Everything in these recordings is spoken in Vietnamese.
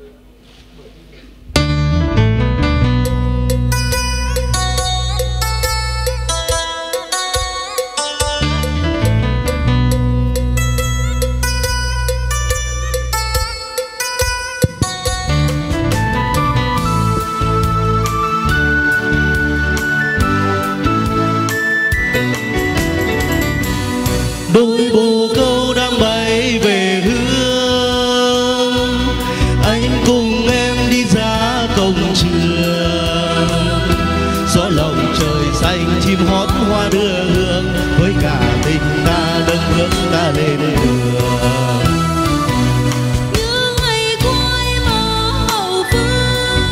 Đôi bồ câu đang bay về hướng, anh cùng em đi ra cổng trường. Gió lộng trời xanh chim hót hoa đưa hương, với cả tình ta nâng bước ta lên đường. Như ngày qua em ở hậu phương,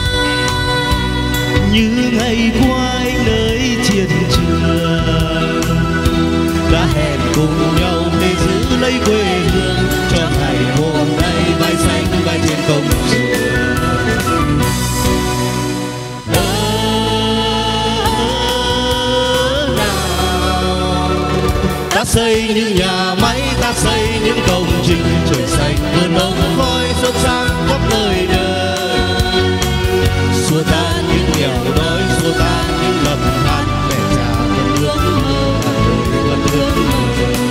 như ngày qua anh nơi chiến trường, đã hẹn cùng nhau để giữ lấy quê hương cho ngày hôm nay vai xanh vai trên công trường. Ta xây những nhà máy, ta xây những công trình, trời xanh vườn bông khói sốt sáng khắp nơi đời. Xua tan những nghèo đói, xua tan những lầm than, mẹ già vẫn ước mơ, đời vẫn ước mơ.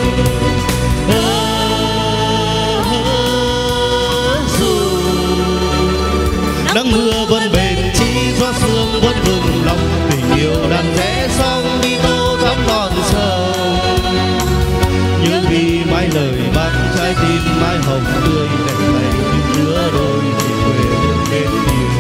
Nắng mưa vẫn bền chi, gió sương vẫn vừng lòng, tình yêu đang rẽ sóng đi tô thắm non sông. Nhớ khi mãi lời bắt trái tim mãi hồng tươi, đẹp này những đứa đôi thì quê hương bên nhiều.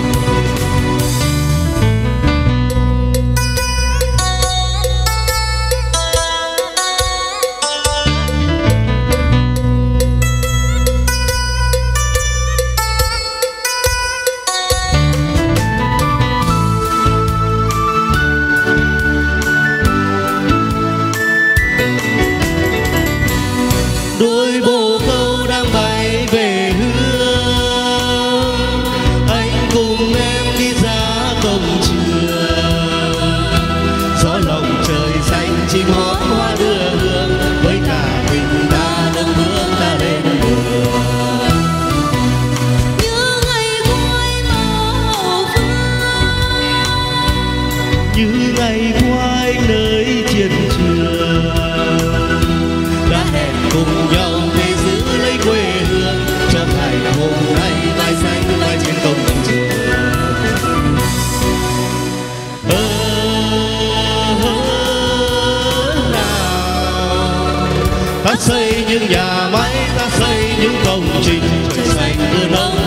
Đôi bồ câu đang bay về hướng, anh cùng em đi ra cổng trường. Gió lộng trời xanh chim hót hoa đưa hương, với cả mình ta nâng bước ta lên đường. như ngày qua em ở hậu phương, Như ngày qua anh nơi chiến trường, đã hẹn cùng nhau để giữ lấy quê hương cho ngày hôm nay vai xanh vai trên công trường. Ta xây những nhà máy, ta xây những công trình, trời xanh vườn bông